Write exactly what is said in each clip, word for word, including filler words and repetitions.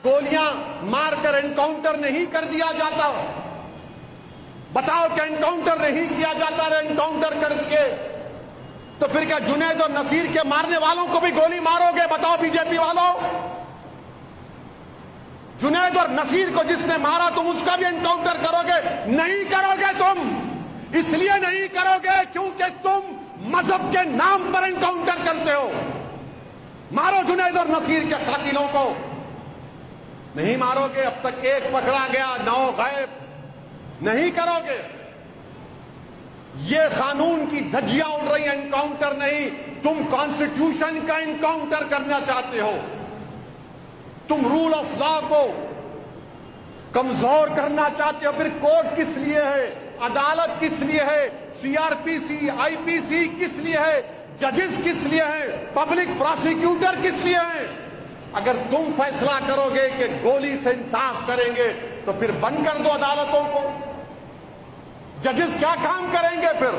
गोलियां मारकर एनकाउंटर नहीं कर दिया जाता? बताओ कि एनकाउंटर नहीं किया जाता, एनकाउंटर कर दिए तो फिर क्या जुनैद और नसीर के मारने वालों को भी गोली मारोगे? बताओ बीजेपी वालों, जुनैद और नसीर को जिसने मारा तुम उसका भी एनकाउंटर करोगे? नहीं करोगे तुम। इसलिए नहीं करोगे क्योंकि तुम मजहब के नाम पर एनकाउंटर करते हो। मारो जुनैद और नसीर के कातिलों को। नहीं मारोगे, अब तक एक पकड़ा गया, नौ गायब। नहीं करोगे। ये कानून की धज्जियां उड़ रही हैं, एनकाउंटर नहीं। तुम कॉन्स्टिट्यूशन का एनकाउंटर करना चाहते हो। तुम रूल ऑफ लॉ को कमजोर करना चाहते हो। फिर कोर्ट किस लिए है? अदालत किस लिए है? सीआरपीसी, आईपीसी किस लिए है? जजेस किस लिए हैं? पब्लिक प्रोसिक्यूटर किस लिए हैं? अगर तुम फैसला करोगे कि गोली से इंसाफ करेंगे तो फिर बंद कर दो अदालतों को। जजेस क्या काम करेंगे फिर?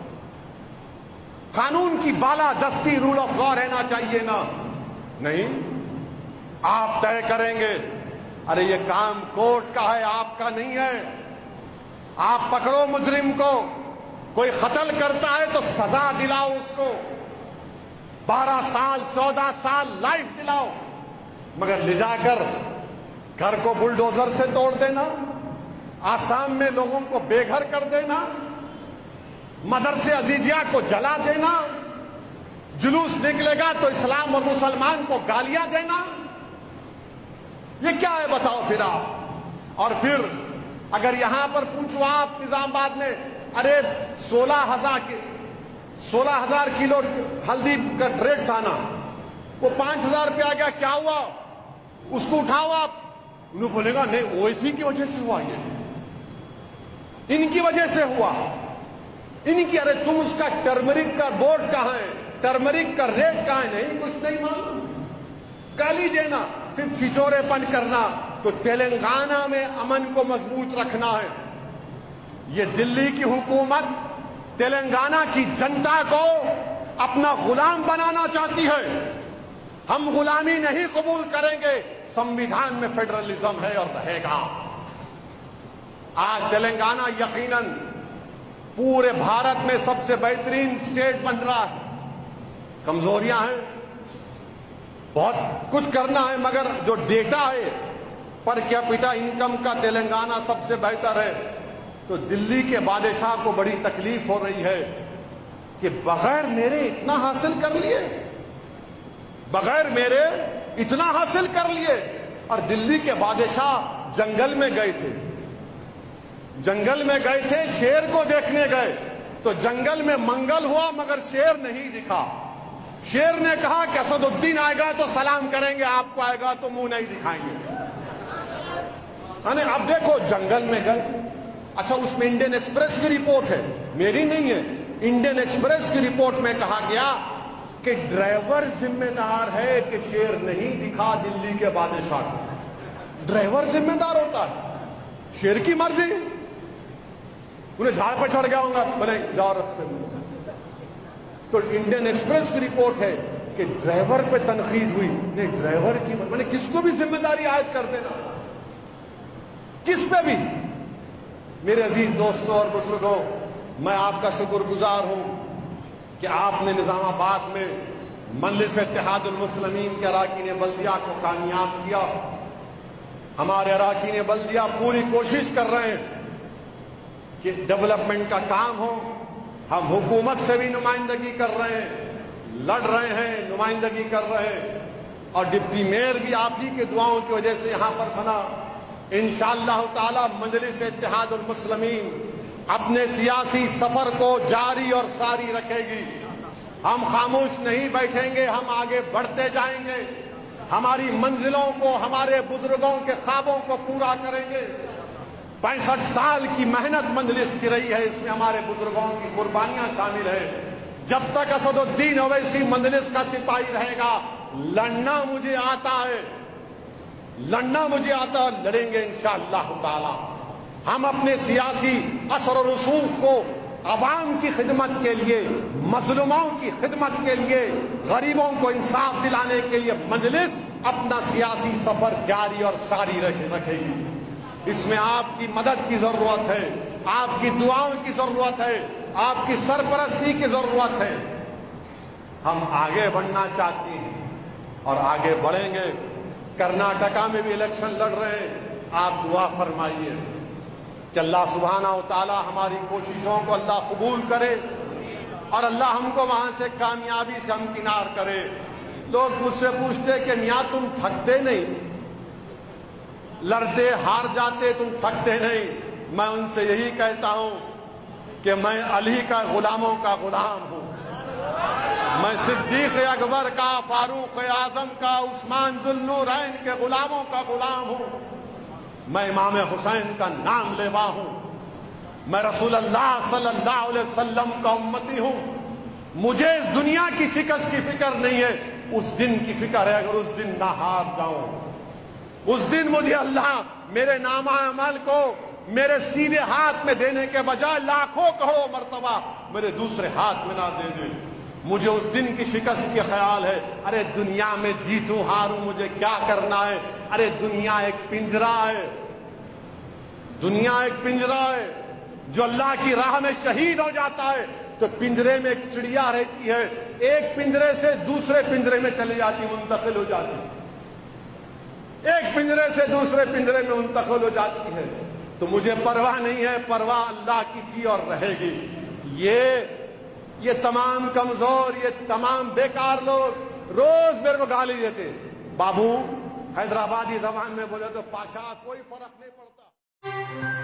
कानून की बालादस्ती, रूल ऑफ लॉ रहना चाहिए ना? नहीं, आप तय करेंगे। अरे ये काम कोर्ट का है, आपका नहीं है। आप पकड़ो मुजरिम को, कोई कत्ल करता है तो सजा दिलाओ उसको, बारह साल चौदह साल लाइफ दिलाओ, मगर ले जाकर घर को बुलडोजर से तोड़ देना, आसाम में लोगों को बेघर कर देना, मदरसे अजीजिया को जला देना, जुलूस निकलेगा तो इस्लाम और मुसलमान को गालियां देना, ये क्या है बताओ फिर आप? और फिर अगर यहां पर पूछो आप निजामाबाद में, अरे सोलह हजार के सोलह हजार किलो हल्दी का रेट था ना, वो पांच हजार रुपया आ गया, क्या हुआ? उसको उठाओ आप। उन्हें बोलेगा नहीं ओवैसी की वजह से हुआ, ये इनकी वजह से हुआ, इनकी। अरे तुम उसका टर्मरिक का बोर्ड कहां है? टर्मरिक का रेट कहां है? नहीं, कुछ नहीं मालूम। गाली देना, सिर्फ छिछोरेपन करना। तो तेलंगाना में अमन को मजबूत रखना है। ये दिल्ली की हुकूमत तेलंगाना की जनता को अपना गुलाम बनाना चाहती है। हम गुलामी नहीं कबूल करेंगे। संविधान में फेडरलिज्म है और रहेगा। आज तेलंगाना यकीनन पूरे भारत में सबसे बेहतरीन स्टेट बन रहा है। कमजोरियां हैं, बहुत कुछ करना है, मगर जो डेटा है पर कैपिटा इनकम का तेलंगाना सबसे बेहतर है। तो दिल्ली के बादशाह को बड़ी तकलीफ हो रही है कि बगैर मेरे इतना हासिल कर लिए, बगैर मेरे इतना हासिल कर लिए। और दिल्ली के बादशाह जंगल में गए थे, जंगल में गए थे, शेर को देखने गए तो जंगल में मंगल हुआ मगर शेर नहीं दिखा। शेर ने कहा कि असदुद्दीन आएगा तो सलाम करेंगे, आपको आएगा तो मुंह नहीं दिखाएंगे। अब देखो जंगल में गए। अच्छा, उसमें इंडियन एक्सप्रेस की रिपोर्ट है, मेरी नहीं है। इंडियन एक्सप्रेस की रिपोर्ट में कहा गया कि ड्राइवर जिम्मेदार है कि शेर नहीं दिखा दिल्ली के बादशाह को। ड्राइवर जिम्मेदार होता है, शेर की मर्जी। उन्हें झाड़ पर चढ़ गया होगा, बोले जाओ रास्ते में। तो इंडियन एक्सप्रेस की रिपोर्ट है कि ड्राइवर पे तनकीद हुई। नहीं, ड्राइवर की मैंने किसको भी जिम्मेदारी आयद कर देना, किस पे भी। मेरे अजीज दोस्तों और बुजुर्गों, मैं आपका शुक्रगुजार हूं कि आपने निजामाबाद में मजलिस इत्तेहादुल मुस्लिमीन के अराकीन बल्दिया को कामयाब किया। हमारे अराकीन बल्दिया पूरी कोशिश कर रहे हैं कि डेवलपमेंट का काम हो। हम हुकूमत से भी नुमाइंदगी कर रहे हैं, लड़ रहे हैं, नुमाइंदगी कर रहे हैं। और डिप्टी मेयर भी आप ही के दुआओं की वजह से यहां पर बना। इंशाअल्लाह ताला मजलिस इत्तेहादुल मुस्लिमीन अपने सियासी सफर को जारी और सारी रखेगी। हम खामोश नहीं बैठेंगे, हम आगे बढ़ते जाएंगे। हमारी मंजिलों को, हमारे बुजुर्गों के ख्वाबों को पूरा करेंगे। पैंसठ साल की मेहनत मजलिस की रही है, इसमें हमारे बुजुर्गों की कुर्बानियां शामिल है। जब तक असदुद्दीन ओवैसी मजलिस का सिपाही रहेगा, लड़ना मुझे आता है, लड़ना मुझे आता है, लड़ेंगे इंशाअल्लाह ताला। हम अपने सियासी असर और रसूख को अवाम की खिदमत के लिए, मजलूमों की खिदमत के लिए, गरीबों को इंसाफ दिलाने के लिए मजलिस अपना सियासी सफर जारी और सारी रखेगी। इसमें आपकी मदद की जरूरत है, आपकी दुआओं की जरूरत है, आपकी सरपरस्ती की जरूरत है। हम आगे बढ़ना चाहते हैं और आगे बढ़ेंगे। कर्नाटका में भी इलेक्शन लड़ रहे हैं, आप दुआ फरमाइए कि अल्लाह सुब्हाना व तआला हमारी कोशिशों को अल्लाह कबूल करे और अल्लाह हमको वहां से कामयाबी से हमकिनार करे। लोग मुझसे पूछते कि मियां तुम थकते नहीं, लड़ते हार जाते तुम थकते नहीं। मैं उनसे यही कहता हूं कि मैं अली का गुलामों का गुलाम हूं, मैं सिद्दीक अकबर का, फारूक आजम का, उस्मान जुल्नूरैन के गुलामों का गुलाम हूं। मैं इमाम हुसैन का नाम लेवा हूं, मैं रसूलुल्लाह सल्लल्लाहु अलैहि वसल्लम का उम्मती हूं। मुझे इस दुनिया की शिकस्त की फिक्र नहीं है, उस दिन की फिक्र है अगर उस दिन ना हार जाऊं। उस दिन मुझे अल्लाह मेरे नामा अमल को मेरे सीधे हाथ में देने के बजाय लाखों करोड़ों मर्तबा मेरे दूसरे हाथ में ना दे दे। मुझे उस दिन की शिकस्त की ख्याल है। अरे दुनिया में जीतूं हारूं मुझे क्या करना है। अरे दुनिया एक पिंजरा है, दुनिया एक पिंजरा है। जो अल्लाह की राह में शहीद हो जाता है तो पिंजरे में एक चिड़िया रहती है, एक पिंजरे से दूसरे पिंजरे में चली जाती, मुंतकिल हो जाती, एक पिंजरे से दूसरे पिंजरे में मुंतकिल हो जाती है। तो मुझे परवाह नहीं है, परवाह अल्लाह की थी और रहेगी। ये ये तमाम कमजोर, ये तमाम बेकार लोग रोज मेरे को गाली देते। बाबू हैदराबादी जबान में बोले तो पाशा, कोई फर्क नहीं पड़ता।